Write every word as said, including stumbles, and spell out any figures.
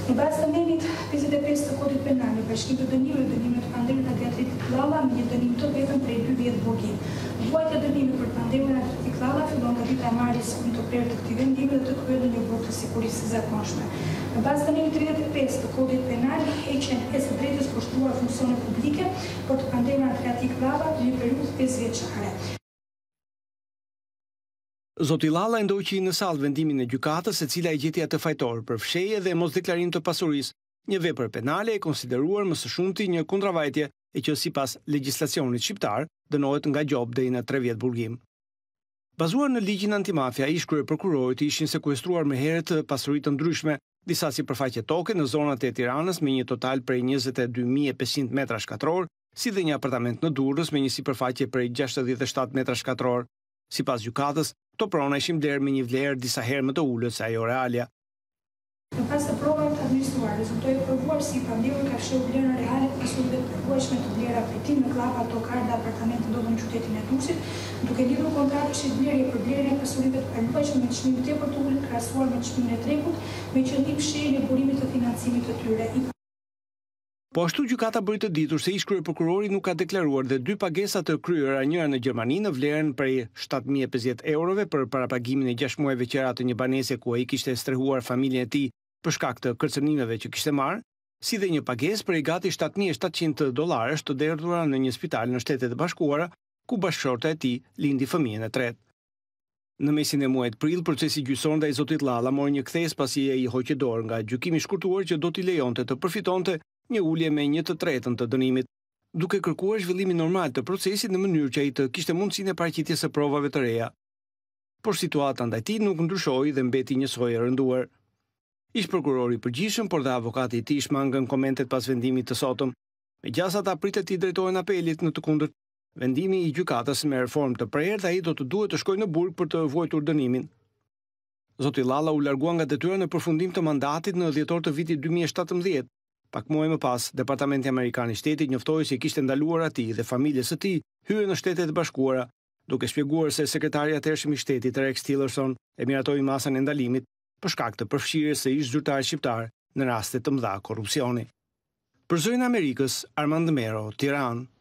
Në bazë të ndemit pesëdhjetë e pesë të kodit penal, bashkimi të dënimeve, dënimet të pandemit Adriatik Klalla me një dënim të vetëm prej dy vjet burgim. Vuajtja e dënimit për pandemin Adriatik Klalla fillon nga dita e marrjes në të prerë të këtij vendimi dhe të kryer në një burg të sigurisë së zakonshme. Në bazë të ndemit tridhjetë e pesë të kodit penal, heqen e së drejtës për shtruar funksione publike për të pandemin Adriatik Klalla në një periudhë pesë vjeçare. Zoti Lalla ndoqi në sallë vendimin e gjykatës, e cila e gjeti atë fajtor për fshehje dhe mosdeklarim të pasurisë, një vepër penale e konsideruar më së shumti një kundravajtje e që sipas legjislacionit shqiptar dënohet nga gjop deri në tre vjet burgim. Bazuar në ligjin antimafia, ish kryeprokurorit ishin sekuestruar më herët pasuri të ndryshme, disa sipërfaqe toke në zonat e Tiranës me një total prej njëzet e dy mijë e pesëqind metra shkatror, si dhe një apartament në Durrës me një sipërfaqe prej gjashtëdhjetë e shtatë metra shkatror. Sipas gjykatës, këto prona ishin blerë me një vlerë disa herë më të ulët se ajo realja. Në pas të provave të administruar, rezultoi e provuar si pandemia ka fshehur vlerën reale të pasurive të përkuajshme të vlera pritim në klapa, tokar dhe apartamente ndodhur në qytetin e Durrësit, duke lidhur kontratëshit vlerje për vlerën e pasurive të përkuajshme me çmim tepër të ulët krahasuar me çmimin e tregut, me qëllim fshehjen e burimit të financimit të tyre. Po ashtu gjykata bëri të ditur se ish kryeprokurori nuk ka deklaruar dhe dy pagesa të kryera, njëra në Gjermani në vlerën prej shtatë mijë e pesëdhjetë eurove për parapagimin e gjashtë muajve qera të një banese ku ai kishte strehuar familjen e tij për shkak të kërcënimeve që kishte marrë, si dhe një pagesë për gati shtatë mijë e shtatëqind dollarësh të derdhura në një spital në Shtetet e Bashkuara, ku bashkëshorta e tij lindi fëmijën e tretë. Në mesin e muajit prill, procesi gjyqësor ndaj zotit Lalla mori një kthes pasi ai hoqi dorë nga gjykimi i shkurtuar që do t'i lejonte të përfitonte një ulje me një të tretën të dënimit, duke kërkuar zhvillimin normal të procesit në mënyrë që ai të kishte mundësinë e paraqitjes së provave të reja. Por situata ndaj tij nuk ndryshoi dhe mbeti njësoj e rënduar. Ish prokurori i përgjithshëm, por dhe avokati i tij shmangën komentet pas vendimit të sotëm. Megjithëse ata pritet të drejtohen apelit në të kundërt, vendimi i gjykatës me reformë të prerë dhe ai do të duhet të shkojë në burg për të vuajtur dënimin. Zoti Lalla u largua nga detyra në përfundim të mandatit në dhjetor të vitit dy mijë e shtatëmbëdhjetë. Pak muaj më pas, Departamenti Amerikan i Shtetit njoftoi se kishte ndaluar atij dhe familjes së tij hyrje në Shtetet e Bashkuara, duke shpjeguar se sekretari i atëhershëm i Shtetit Rex Tillerson e miratoi masën e ndalimit për shkak të përfshirjes së ish zyrtarit shqiptar në raste të mëdha korrupsioni. Për Zërin e Amerikës, Armand Mero, Tiranë.